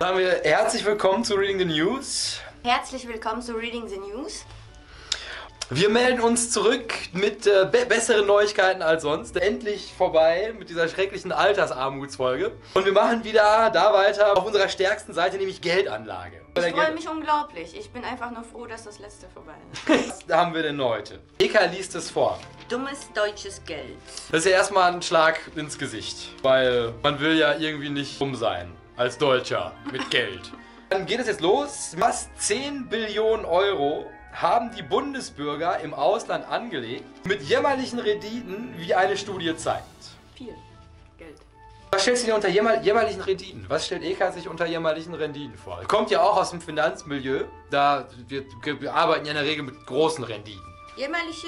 Sagen wir herzlich willkommen zu Reading the News. Herzlich willkommen zu Reading the News. Wir melden uns zurück mit besseren Neuigkeiten als sonst. Endlich vorbei mit dieser schrecklichen Altersarmutsfolge. Und wir machen wieder da weiter auf unserer stärksten Seite, nämlich Geldanlage. Ich freue mich unglaublich. Ich bin einfach nur froh, dass das letzte vorbei ist. Was haben wir denn heute? Eka liest es vor. Dummes deutsches Geld. Das ist ja erstmal ein Schlag ins Gesicht, weil man will ja irgendwie nicht dumm sein als Deutscher mit Geld. Dann geht es jetzt los. Fast 10 Billionen Euro haben die Bundesbürger im Ausland angelegt, mit jämmerlichen Renditen, wie eine Studie zeigt. Viel Geld. Was stellst du dir unter jämmerlichen Renditen? Was stellt Eka sich unter jämmerlichen Renditen vor? Kommt ja auch aus dem Finanzmilieu, da wir arbeiten ja in der Regel mit großen Renditen. Jämmerliche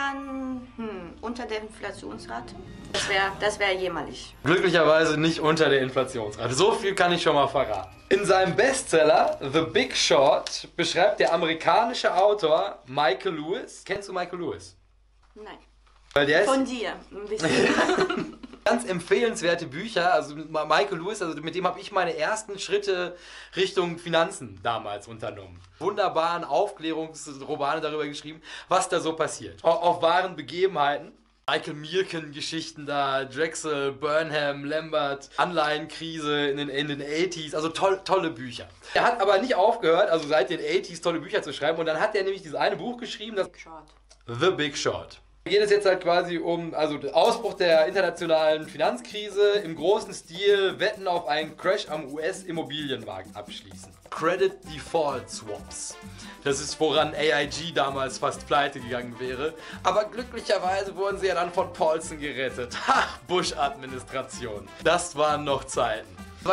wären unter der Inflationsrate. Das wär jämmerlich. Glücklicherweise nicht unter der Inflationsrate. So viel kann ich schon mal verraten. In seinem Bestseller The Big Short beschreibt der amerikanische Autor Michael Lewis. Kennst du Michael Lewis? Nein. Weil der ist Von dir ein bisschen. ganz empfehlenswerte Bücher. Also Michael Lewis, also mit dem habe ich meine ersten Schritte Richtung Finanzen damals unternommen. Wunderbaren Aufklärungsromane darüber geschrieben, was da so passiert. Auf wahren Begebenheiten. Michael Mirken-Geschichten da, Drexel, Burnham, Lambert, Anleihenkrise in den 80s, also tolle Bücher. Er hat aber nicht aufgehört, also seit den 80s tolle Bücher zu schreiben, und dann hat er nämlich dieses eine Buch geschrieben, das The Big Short. Hier geht es jetzt halt quasi um den Ausbruch der internationalen Finanzkrise, im großen Stil Wetten auf einen Crash am US-Immobilienmarkt abschließen. Credit Default Swaps. Das ist, woran AIG damals fast pleite gegangen wäre. Aber glücklicherweise wurden sie ja dann von Paulson gerettet. Ach, Bush-Administration. Das waren noch Zeiten.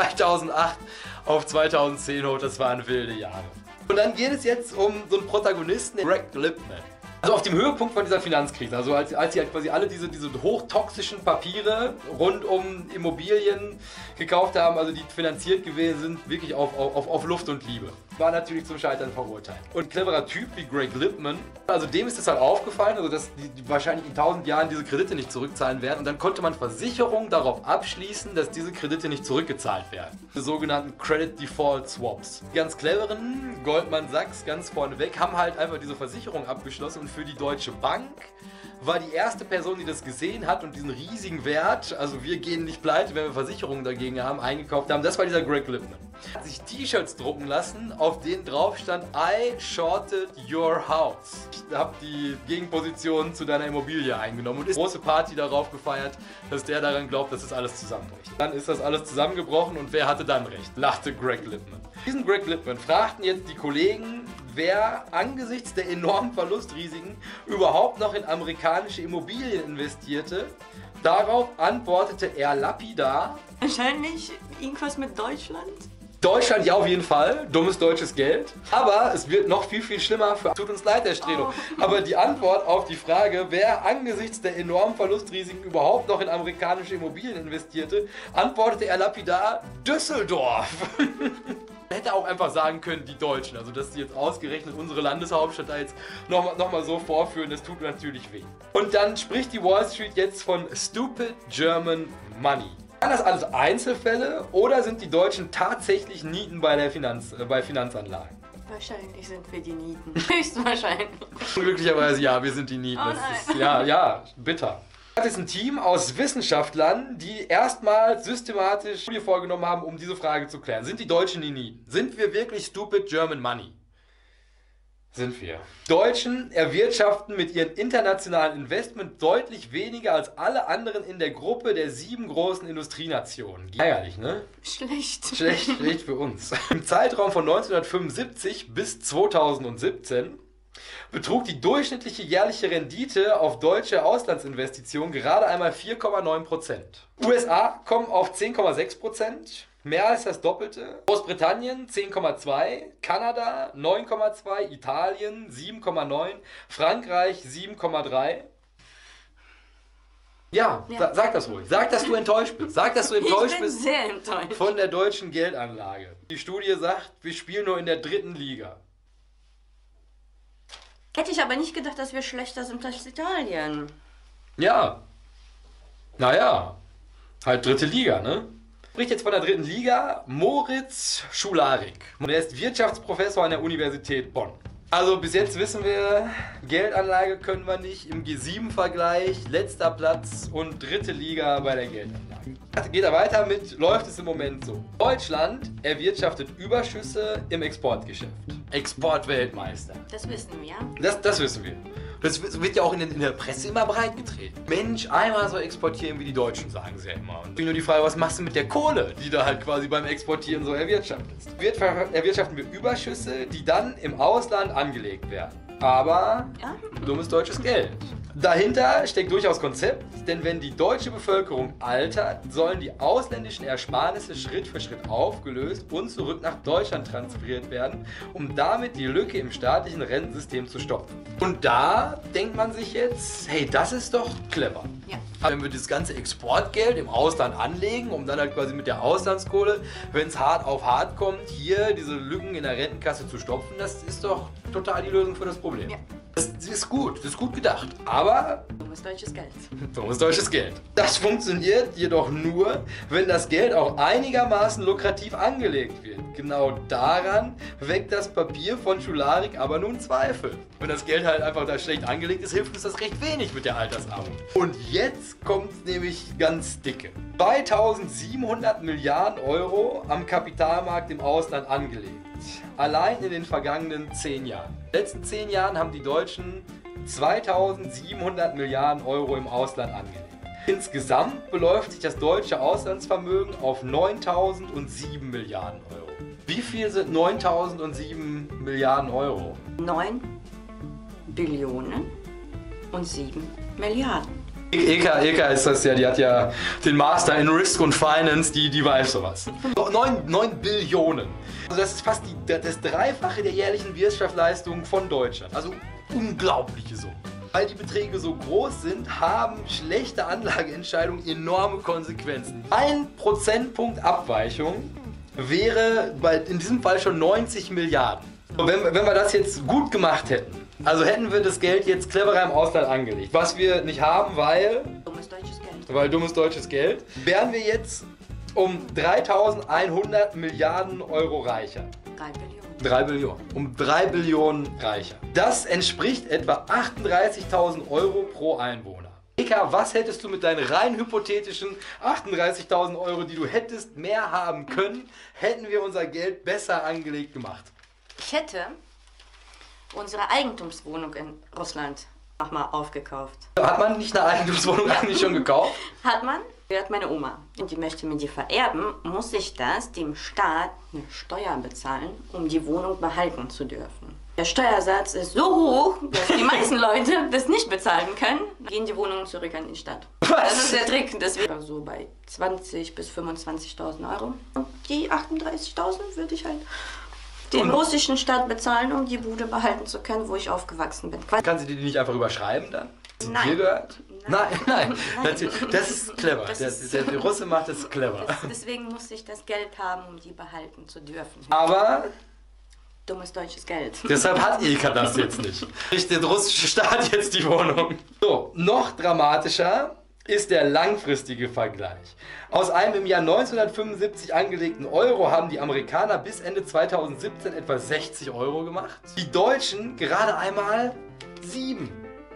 2008 auf 2010 hoch, das waren wilde Jahre. Und dann geht es jetzt um so einen Protagonisten, Greg Lipman. Also auf dem Höhepunkt von dieser Finanzkrise, also als sie halt quasi alle diese hochtoxischen Papiere rund um Immobilien gekauft haben, also die finanziert gewesen sind, wirklich auf Luft und Liebe. War natürlich zum Scheitern verurteilt. Und ein cleverer Typ wie Greg Lipman, also dem ist das halt aufgefallen, also dass die wahrscheinlich in 1000 Jahren diese Kredite nicht zurückzahlen werden, und dann konnte man Versicherungen darauf abschließen, dass diese Kredite nicht zurückgezahlt werden. Die sogenannten Credit Default Swaps. Die ganz cleveren, Goldman Sachs ganz vorneweg, haben halt einfach diese Versicherung abgeschlossen, und für die Deutsche Bank war die erste Person, die das gesehen hat und diesen riesigen Wert, also wir gehen nicht pleite, wenn wir Versicherungen dagegen haben, eingekauft haben, das war dieser Greg Lipman. Er hat sich T-Shirts drucken lassen, auf denen drauf stand I shorted your house. Ich habe die Gegenposition zu deiner Immobilie eingenommen und ist eine große Party darauf gefeiert, dass der daran glaubt, dass das alles zusammenbricht. Dann ist das alles zusammengebrochen, und wer hatte dann recht? Lachte Greg Lipman. Diesen Greg Lipman fragten jetzt die Kollegen, wer angesichts der enormen Verlustrisiken überhaupt noch in amerikanische Immobilien investierte. Darauf antwortete er lapidar: Wahrscheinlich irgendwas mit Deutschland? Deutschland ja, auf jeden Fall. Dummes deutsches Geld. Aber es wird noch viel, viel schlimmer. Tut uns leid, Herr Strelo. Oh. Aber die Antwort auf die Frage, wer angesichts der enormen Verlustrisiken überhaupt noch in amerikanische Immobilien investierte, antwortete er lapidar: Düsseldorf. Man hätte auch einfach sagen können, die Deutschen. Also, dass sie jetzt ausgerechnet unsere Landeshauptstadt da jetzt noch mal so vorführen, das tut natürlich weh. Und dann spricht die Wall Street jetzt von Stupid German Money. Waren das alles Einzelfälle, oder sind die Deutschen tatsächlich Nieten bei Finanzanlagen? Wahrscheinlich sind wir die Nieten. Höchstwahrscheinlich. Glücklicherweise ja, wir sind die Nieten. Oh, das ist, ja, bitter. Das ist ein Team aus Wissenschaftlern, die erstmals systematisch Studie vorgenommen haben, um diese Frage zu klären. Sind die Deutschen die Nieten? Sind wir wirklich Stupid German Money? Sind wir. Deutschen erwirtschaften mit ihren internationalen Investment deutlich weniger als alle anderen in der Gruppe der 7 großen Industrienationen. Ärgerlich, ne? Schlecht. Schlecht für uns. Im Zeitraum von 1975 bis 2017 betrug die durchschnittliche jährliche Rendite auf deutsche Auslandsinvestitionen gerade einmal 4,9%. USA kommen auf 10,6%. Mehr als das Doppelte. Großbritannien 10,2, Kanada 9,2, Italien 7,9, Frankreich 7,3. Ja, sag das ruhig. Sag, dass du enttäuscht bist. Sag, dass du enttäuscht bist sehr enttäuscht von der deutschen Geldanlage. Die Studie sagt, wir spielen nur in der 3. Liga. Hätte ich aber nicht gedacht, dass wir schlechter sind als Italien. Ja. Naja. Halt 3. Liga, ne? Spricht jetzt von der dritten Liga Moritz Schularik. Und er ist Wirtschaftsprofessor an der Universität Bonn. Also bis jetzt wissen wir, Geldanlage können wir nicht, im G7-Vergleich, letzter Platz und dritte Liga bei der Geldanlage. Geht er weiter mit, läuft es im Moment so. Deutschland erwirtschaftet Überschüsse im Exportgeschäft. Exportweltmeister. Das wissen wir. Das wissen wir. Das wird ja auch in der Presse immer breitgetreten. Mensch, einmal so exportieren wie die Deutschen, sagen sie ja immer. Und nur die Frage, was machst du mit der Kohle, die du halt quasi beim Exportieren so erwirtschaftest? Erwirtschaften wir Überschüsse, die dann im Ausland angelegt werden. Aber dummes deutsches Geld. Dahinter steckt durchaus Konzept, denn wenn die deutsche Bevölkerung altert, sollen die ausländischen Ersparnisse Schritt für Schritt aufgelöst und zurück nach Deutschland transferiert werden, um damit die Lücke im staatlichen Rentensystem zu stopfen. Und da denkt man sich jetzt, hey, das ist doch clever. Ja. Wenn wir das ganze Exportgeld im Ausland anlegen, um dann halt quasi mit der Auslandskohle, wenn es hart auf hart kommt, hier diese Lücken in der Rentenkasse zu stopfen, das ist doch total die Lösung für das Problem. Ja. Das ist gut gedacht. Aber Dummes deutsches Geld. dummes deutsches Geld. Das funktioniert jedoch nur, wenn das Geld auch einigermaßen lukrativ angelegt wird. Genau daran weckt das Papier von Schularik aber nun Zweifel. Wenn das Geld halt einfach da schlecht angelegt ist, hilft uns das recht wenig mit der Altersarmut. Und jetzt kommt nämlich ganz dicke. 2700 Milliarden Euro am Kapitalmarkt im Ausland angelegt. Allein in den vergangenen 10 Jahren. In den letzten 10 Jahren haben die Deutschen 2700 Milliarden Euro im Ausland angelegt. Insgesamt beläuft sich das deutsche Auslandsvermögen auf 9007 Milliarden Euro. Wie viel sind 9007 Milliarden Euro? 9 Billionen und 7 Milliarden. Ilka ist das ja, die hat ja den Master in Risk und Finance, die weiß sowas. 9 Billionen. Also das ist fast das Dreifache der jährlichen Wirtschaftsleistung von Deutschland. Also unglaubliche Summen. Weil die Beträge so groß sind, haben schlechte Anlageentscheidungen enorme Konsequenzen. 1 Prozentpunkt Abweichung wäre in diesem Fall schon 90 Milliarden. Und wenn wir das jetzt gut gemacht hätten, also hätten wir das Geld jetzt cleverer im Ausland angelegt, was wir nicht haben, weil dummes deutsches Geld, wären wir jetzt um 3100 Milliarden Euro reicher. 3 Billionen. 3 Billionen. Um 3 Billionen reicher. Das entspricht etwa 38.000 Euro pro Einwohner. Eka, was hättest du mit deinen rein hypothetischen 38.000 Euro, die du hättest mehr haben können, hätten wir unser Geld besser angelegt gemacht? Ich hätte unsere Eigentumswohnung in Russland nochmal aufgekauft. Hat man nicht eine Eigentumswohnung eigentlich schon gekauft? Hat man? Die hat meine Oma. Und die möchte mir die vererben, muss ich das dem Staat eine Steuer bezahlen, um die Wohnung behalten zu dürfen. Der Steuersatz ist so hoch, dass die meisten Leute das nicht bezahlen können. Gehen die Wohnungen zurück an die Stadt. Was? Das ist der Trick. Das wäre so bei 20.000 bis 25.000 Euro. Und die 38.000 würde ich halt den russischen Staat bezahlen, um die Bude behalten zu können, wo ich aufgewachsen bin. Kannst du die nicht einfach überschreiben dann? Nein. Dir gehört? Nein. Nein. Das ist clever. Der Russe macht das clever. Deswegen musste ich das Geld haben, um die behalten zu dürfen. Aber Dummes deutsches Geld. deshalb hat Ilka das jetzt nicht. Kriegt der russische Staat jetzt die Wohnung. So, noch dramatischer ist der langfristige Vergleich. Aus einem im Jahr 1975 angelegten Euro haben die Amerikaner bis Ende 2017 etwa 60 Euro gemacht. Die Deutschen gerade einmal 7.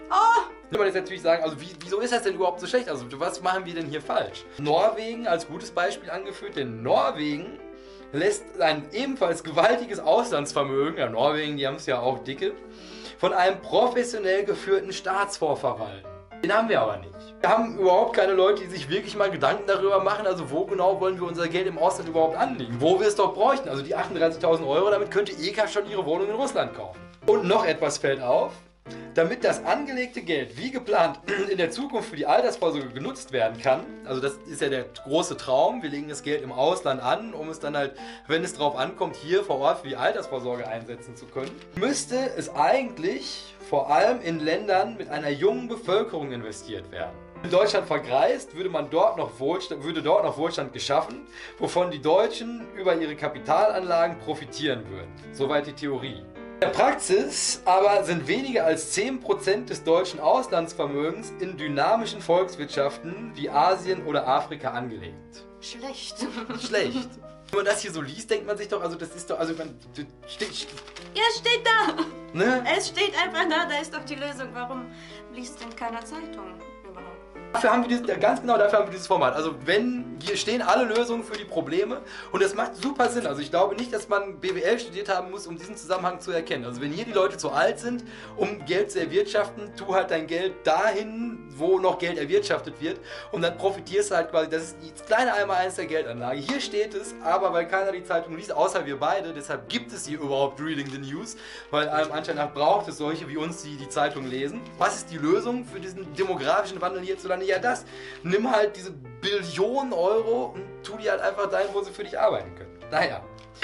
Will man jetzt natürlich sagen, also wieso ist das denn überhaupt so schlecht? Also was machen wir denn hier falsch? Norwegen als gutes Beispiel angeführt, denn Norwegen lässt ein ebenfalls gewaltiges Auslandsvermögen, ja Norwegen, die haben es ja auch dicke, von einem professionell geführten Staatsfonds verwalten. Den haben wir aber nicht. Wir haben überhaupt keine Leute, die sich wirklich mal Gedanken darüber machen, also wo genau wollen wir unser Geld im Ausland überhaupt anlegen, wo wir es doch bräuchten. Also die 38.000 Euro, damit könnte Eka schon ihre Wohnung in Russland kaufen. Und noch etwas fällt auf. Damit das angelegte Geld wie geplant in der Zukunft für die Altersvorsorge genutzt werden kann, also das ist ja der große Traum, wir legen das Geld im Ausland an, um es dann halt, wenn es drauf ankommt, hier vor Ort für die Altersvorsorge einsetzen zu können, müsste es eigentlich vor allem in Ländern mit einer jungen Bevölkerung investiert werden. Wenn Deutschland vergreist, würde dort noch Wohlstand geschaffen, wovon die Deutschen über ihre Kapitalanlagen profitieren würden. Soweit die Theorie. In der Praxis aber sind weniger als 10% des deutschen Auslandsvermögens in dynamischen Volkswirtschaften wie Asien oder Afrika angelegt. Schlecht. Schlecht. Wenn man das hier so liest, denkt man sich doch, also das ist doch, also man steht, Ja, steht da. ne? Es steht einfach da ist doch die Lösung. Warum liest denn keiner Zeitung überhaupt? Dafür haben wir dieses, ganz genau dafür haben wir dieses Format. Also hier stehen alle Lösungen für die Probleme und das macht super Sinn. Also ich glaube nicht, dass man BWL studiert haben muss, um diesen Zusammenhang zu erkennen. Also wenn hier die Leute zu alt sind, um Geld zu erwirtschaften, tu halt dein Geld dahin, wo noch Geld erwirtschaftet wird und dann profitierst du halt quasi, das ist das kleine Einmaleins der Geldanlage. Hier steht es, aber weil keiner die Zeitung liest, außer wir beide, deshalb gibt es hier überhaupt Reading the News, weil allem Anschein nach braucht es solche wie uns, die die Zeitung lesen. Was ist die Lösung für diesen demografischen Wandel hierzulande? Ja, das. Nimm halt diese Billionen Euro und tu die halt einfach dahin, wo sie für dich arbeiten können. Naja.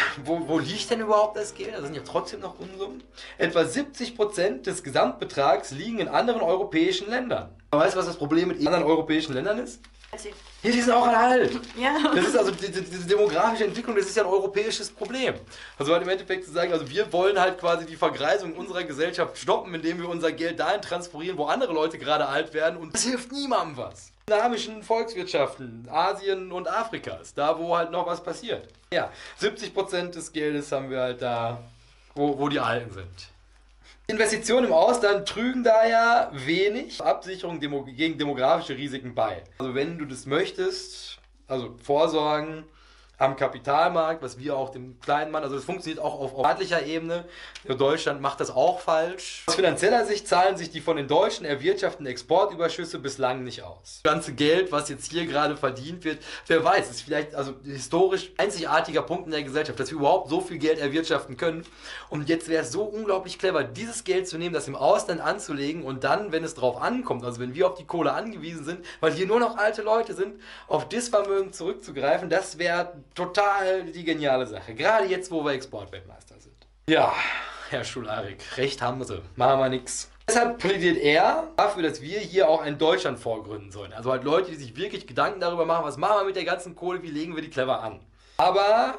Wo liegt denn überhaupt das Geld? Das sind ja trotzdem noch Unsummen. Etwa 70% des Gesamtbetrags liegen in anderen europäischen Ländern. Weißt du, was das Problem mit anderen europäischen Ländern ist? Hier, die sind auch alle alt. Ja. Das ist also diese demografische Entwicklung, das ist ja ein europäisches Problem. Also halt im Endeffekt zu sagen, also wir wollen halt quasi die Vergreisung unserer Gesellschaft stoppen, indem wir unser Geld dahin transferieren, wo andere Leute gerade alt werden und das hilft niemandem was. Dynamischen Volkswirtschaften, Asien und Afrikas, da wo halt noch was passiert. Ja, 70% des Geldes haben wir halt da, wo die Alten sind. Investitionen im Ausland trügen daher wenig Absicherung gegen demografische Risiken bei. Also wenn du das möchtest, also vorsorgen am Kapitalmarkt, was wir auch dem kleinen Mann, also das funktioniert auch auf staatlicher Ebene. Deutschland macht das auch falsch. Aus finanzieller Sicht zahlen sich die von den Deutschen erwirtschafteten Exportüberschüsse bislang nicht aus. Das ganze Geld, was jetzt hier gerade verdient wird, wer weiß, ist vielleicht also historisch einzigartiger Punkt in der Gesellschaft, dass wir überhaupt so viel Geld erwirtschaften können. Und jetzt wäre es so unglaublich clever, dieses Geld zu nehmen, das im Ausland anzulegen und dann, wenn es drauf ankommt, also wenn wir auf die Kohle angewiesen sind, weil hier nur noch alte Leute sind, auf das Vermögen zurückzugreifen, das wäre total die geniale Sache. Gerade jetzt, wo wir Exportweltmeister sind. Ja, Herr Schularik, recht haben sie. Machen wir nix. Deshalb plädiert er dafür, dass wir hier auch ein Deutschland vorgründen sollen. Also halt Leute, die sich wirklich Gedanken darüber machen, was machen wir mit der ganzen Kohle, wie legen wir die clever an. Aber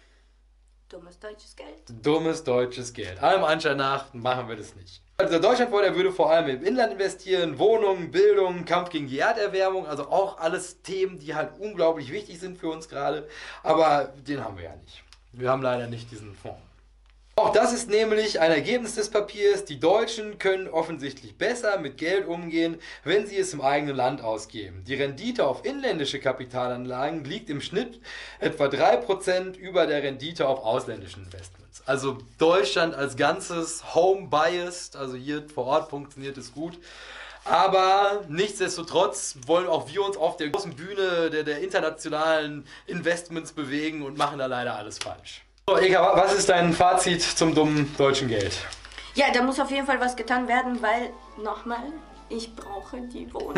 Dummes deutsches Geld. dummes deutsches Geld. Allem Anschein nach machen wir das nicht. Also der Deutschlandfonds, der würde vor allem im Inland investieren, Wohnungen, Bildung, Kampf gegen die Erderwärmung, also auch alles Themen, die halt unglaublich wichtig sind für uns gerade, aber den haben wir ja nicht. Wir haben leider nicht diesen Fonds. Auch das ist nämlich ein Ergebnis des Papiers. Die Deutschen können offensichtlich besser mit Geld umgehen, wenn sie es im eigenen Land ausgeben. Die Rendite auf inländische Kapitalanlagen liegt im Schnitt etwa 3% über der Rendite auf ausländischen Investments. Also Deutschland als Ganzes home-biased, also hier vor Ort funktioniert es gut. Aber nichtsdestotrotz wollen auch wir uns auf der großen Bühne der internationalen Investments bewegen und machen da leider alles falsch. So, Eka, was ist dein Fazit zum dummen deutschen Geld? Ja, da muss auf jeden Fall was getan werden, weil, nochmal, ich brauche die Wohnung.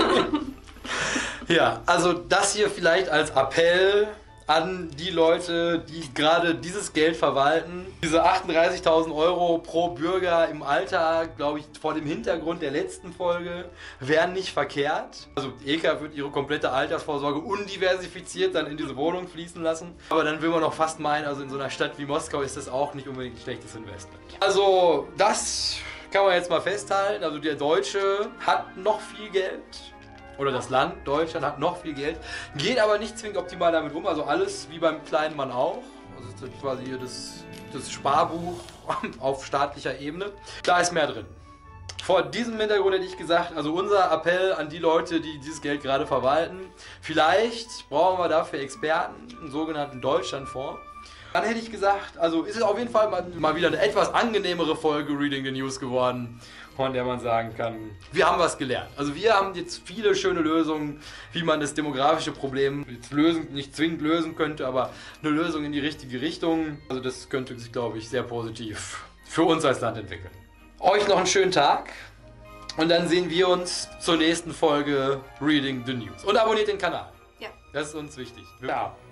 Ja, also das hier vielleicht als Appell an die Leute, die gerade dieses Geld verwalten. Diese 38.000 Euro pro Bürger im Alter, glaube ich, vor dem Hintergrund der letzten Folge, wären nicht verkehrt. Also Eka wird ihre komplette Altersvorsorge undiversifiziert dann in diese Wohnung fließen lassen. Aber dann will man noch fast meinen, also in so einer Stadt wie Moskau ist das auch nicht unbedingt ein schlechtes Investment. Also das kann man jetzt mal festhalten. Also der Deutsche hat noch viel Geld. Oder das Land Deutschland hat noch viel Geld, geht aber nicht zwingend optimal damit um, also alles wie beim kleinen Mann auch. Also das ist quasi hier das Sparbuch auf staatlicher Ebene. Da ist mehr drin. Vor diesem Hintergrund hätte ich gesagt, also unser Appell an die Leute, die dieses Geld gerade verwalten, vielleicht brauchen wir dafür Experten, einen sogenannten Deutschlandfonds. Dann hätte ich gesagt, also ist es auf jeden Fall mal wieder eine etwas angenehmere Folge Reading the News geworden, von der man sagen kann, wir haben was gelernt. Also wir haben jetzt viele schöne Lösungen, wie man das demografische Problem jetzt nicht zwingend lösen könnte, aber eine Lösung in die richtige Richtung. Also das könnte sich, glaube ich, sehr positiv für uns als Land entwickeln. Euch noch einen schönen Tag und dann sehen wir uns zur nächsten Folge Reading the News. Und abonniert den Kanal. Ja. Das ist uns wichtig. Ja.